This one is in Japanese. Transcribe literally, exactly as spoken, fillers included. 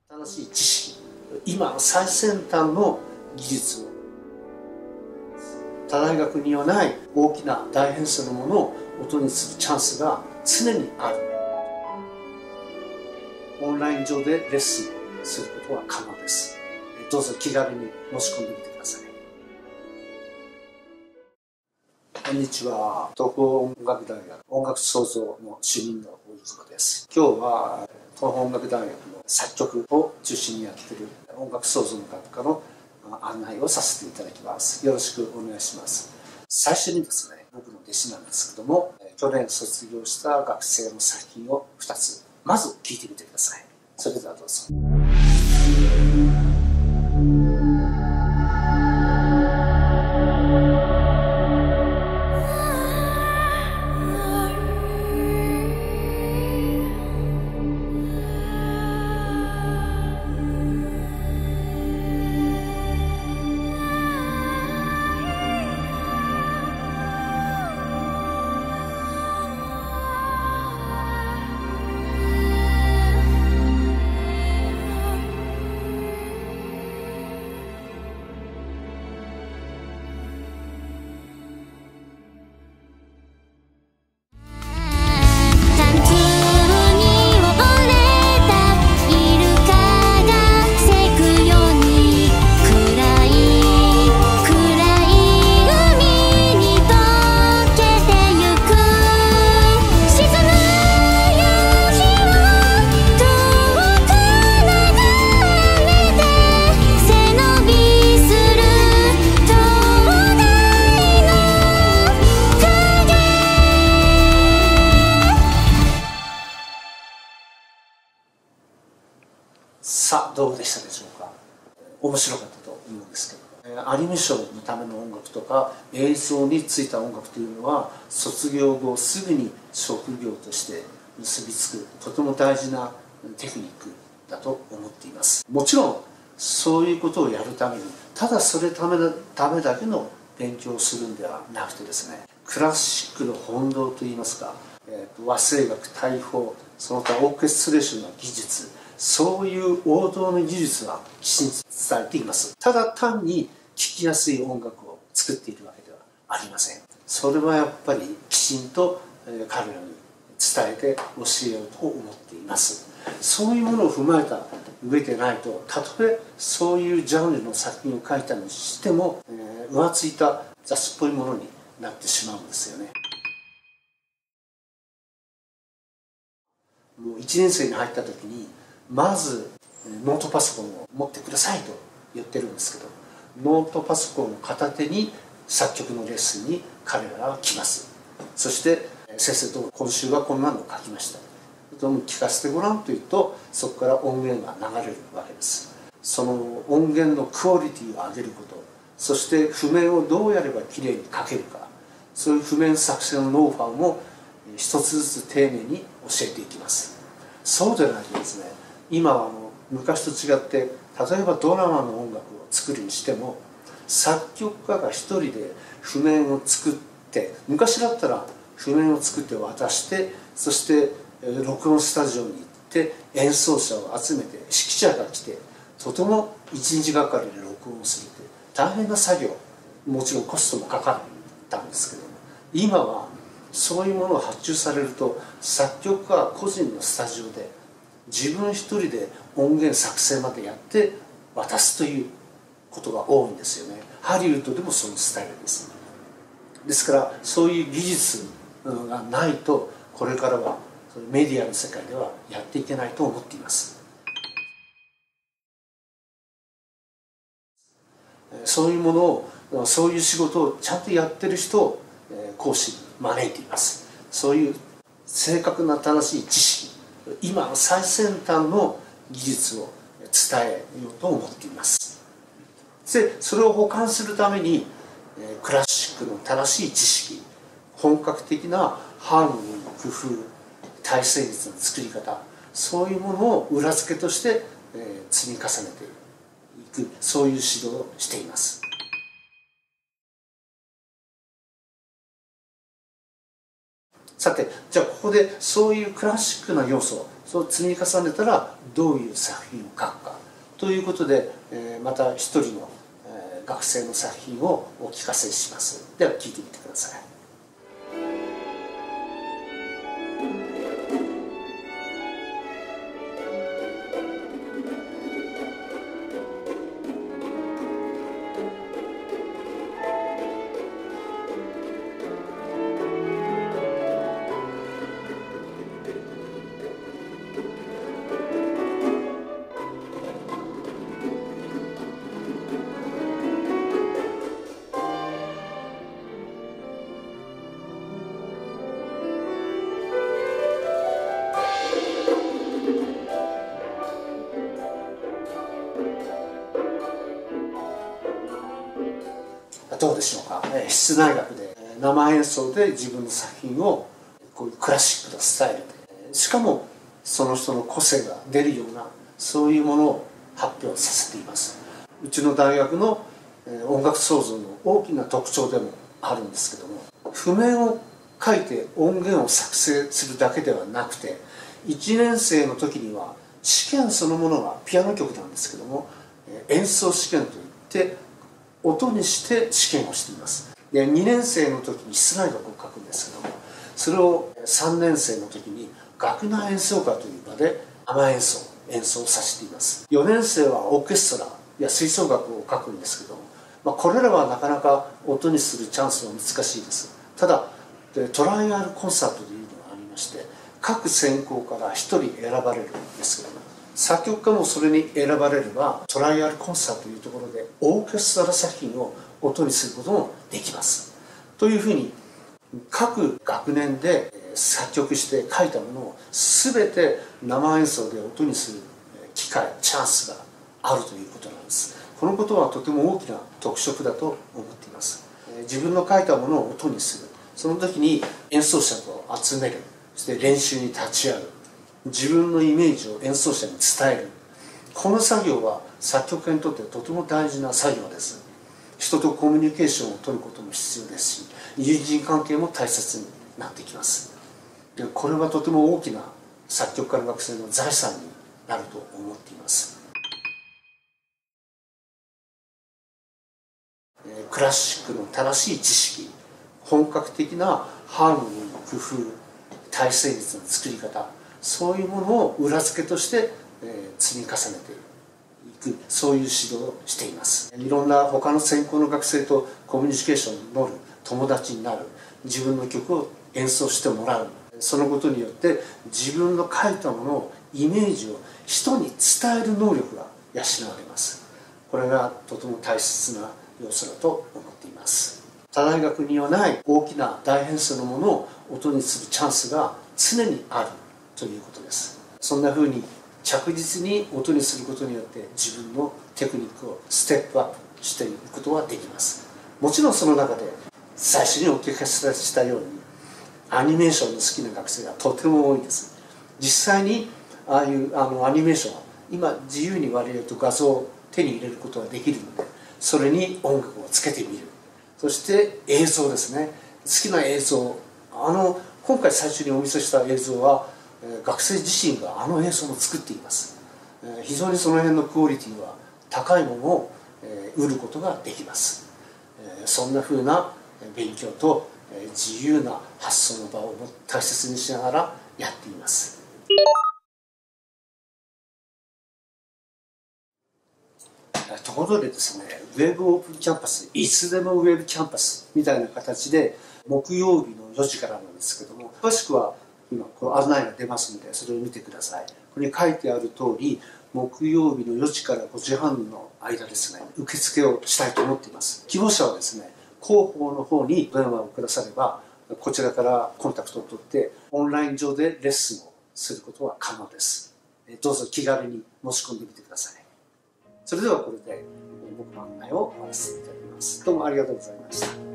新しい知識、今の最先端の技術を他大学にはない大きな大編成のものを音にするチャンスが常にある。オンライン上でレッスンすることは可能です。どうぞ気軽に申し込んでみてください。こんにちは。東邦音楽大学音楽創造の主任の大泉です。今日は東邦音楽大学の作曲を中心にやっている音楽創造の学科の案内をさせていただきます。よろしくお願いします。最初にですね、僕の弟子なんですけども、去年卒業した学生の作品をふたつ、まず聴いてみてください。それではどうぞ。さあ、どうでしたでしょうか。面白かったと思うんですけど、アニメーションのための音楽とか映像についた音楽というのは卒業後すぐに職業として結びつくとても大事なテクニックだと思っています。もちろんそういうことをやるためにただそれためだためだけの勉強をするんではなくてですね、クラシックの本道といいますか、和声楽、大砲、その他オーケストレーションの技術、そういう王道の技術はきちんと伝えています。ただ単に聴きやすい音楽を作っているわけではありません。それはやっぱりきちんと彼らに伝えて教えようと思っています。そういうものを踏まえた上でないと、たとえそういうジャンルの作品を書いたにしても、えー、浮ついた雑っぽいものになってしまうんですよね。もういちねん生に入った時にまずノートパソコンを持ってくださいと言ってるんですけど、ノートパソコンを片手に作曲のレッスンに彼らは来ます。そして先生と今週はこんなのを書きました、聞かせてごらんと言うと、そこから音源が流れるわけです。その音源のクオリティを上げること、そして譜面をどうやればきれいに書けるか、そういう譜面作成のノウハウも一つずつ丁寧に教えていきます。そうでないとですね、今はあの昔と違って、例えばドラマの音楽を作るにしても作曲家が一人で譜面を作って、昔だったら譜面を作って渡して、そして録音スタジオに行って演奏者を集めて指揮者が来て、とても一日がかりで録音をするという大変な作業、もちろんコストもかかったんですけども、今はそういうものを発注されると、作曲家個人のスタジオで自分一人で音源作成までやって渡すということが多いんですよね。ハリウッドでもそのスタイルです。ですからそういう技術がないと、これからはメディアの世界ではやっていけないと思っています。そういうものを、そういう仕事をちゃんとやってる人を講師に招いています。そういう正確な正しい知識、今の最先端の技術を伝えようと思っています。でそれを補完するためにクラシックの正しい知識、本格的なハーモニーの工夫、体旋律の作り方、そういうものを裏付けとして積み重ねていく、そういう指導をしています。さて、じゃあここでそういうクラシックな要素、 そう積み重ねたらどういう作品を書くかということで、えー、また一人の、えー、学生の作品をお聞かせします。では聞いてみてください。どうでしょうか。室内楽で生演奏で自分の作品をこういうクラシックなスタイルで、しかもその人の個性が出るようなそういうものを発表させています。うちの大学の音楽創造の大きな特徴でもあるんですけども、譜面を書いて音源を作成するだけではなくて、いちねん生の時には試験そのものがピアノ曲なんですけども、演奏試験といって音にして試験をしています。でにねん生の時に室内楽を書くんですけども、それをさんねん生の時に学内演奏会という場で生演奏演奏させています。よねん生はオーケストラや吹奏楽を書くんですけども、まあ、これらはなかなか音にするチャンスは難しいです。ただトライアルコンサートというのがありまして、各専攻からひとり選ばれるんですけども、作曲家もそれに選ばれればトライアルコンサートというところでオーケストラ作品を音にすることもできます。というふうに各学年で作曲して書いたものを全て生演奏で音にする機会チャンスがあるということなんです。このことはとても大きな特色だと思っています。自分の書いたものを音にする、その時に演奏者を集める、そして練習に立ち会う、自分のイメージを演奏者に伝える、この作業は作曲家にとってとても大事な作業です。人とコミュニケーションを取ることも必要ですし、友人関係も大切になってきます。でこれはとても大きな作曲家の学生の財産になると思っています。クラシックの正しい知識、本格的なハーモニーの工夫、体制率の作り方、そういうものを裏付けとして、えー、積み重ねていく、そういう指導をしています。いろんな他の専攻の学生とコミュニケーションに乗る、友達になる、自分の曲を演奏してもらう、そのことによって自分の書いたものをイメージを人に伝える能力が養われます。これがとても大切な要素だと思っています。他大学にはない大きな大編成のものを音にするチャンスが常にあるということです。そんなふうに着実に音にすることによって自分のテクニックをステップアップしていくことはできます。もちろんその中で最初にお聞かせしたようにアニメーションの好きな学生がとても多いです。実際にああいうあのアニメーションは今自由に割れると画像を手に入れることができるので、それに音楽をつけてみる、そして映像ですね、好きな映像、あの今回最初にお見せした映像は学生自身があの映像を作っています。非常にその辺のクオリティは高いものを売ることができます。そんなふうな勉強と自由な発想の場を大切にしながらやっています。ところでですね、ウェブオープンキャンパス、いつでもウェブキャンパスみたいな形で木曜日のよじからなんですけども、詳しくは今こう案内が出ますのでそれを見てください。ここに書いてある通り、木曜日のよじからごじはんの間ですね、受付をしたいと思っています。希望者はですね、広報の方に電話をくだされば、こちらからコンタクトを取ってオンライン上でレッスンをすることは可能です。どうぞ気軽に申し込んでみてください。それではこれで僕の案内を終わらせていただきます。どうもありがとうございました。